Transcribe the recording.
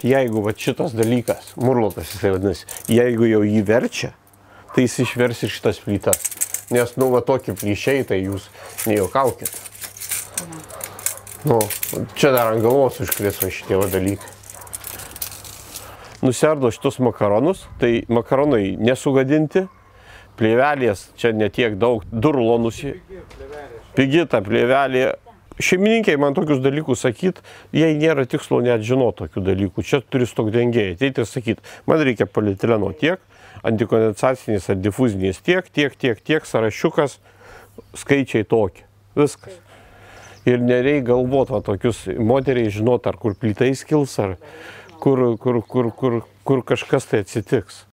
kad jeigu va šitas dalykas, murlokas jisai vadinasi, jeigu jau jį verčia, tai jis išvers ir šitas plytas. Nes, nu, va tokie plyšiai, tai jūs nejuokaukit. Nu, čia dar ant galvos užkrės va šitie va dalykai. Nusiardo šitus makaronus, tai makaronai nesugadinti, plėvelės čia netiek daug, 2 rulonus. Pigi ta plėvelė. Šeimininkai man tokius dalykus sakyt, jei nėra tikslo net žinoti tokių dalykų. Čia turi stokdengėjai. Ateiti ir sakyt, man reikia polietileno tiek, antikondensacinis ar difuzinis tiek, sąrašiukas, skaičiai tokie. Viskas. Ir nereikia galvoti, va tokius moteriai žinot, ar kur plytai skils, ar kur kažkas tai atsitiks.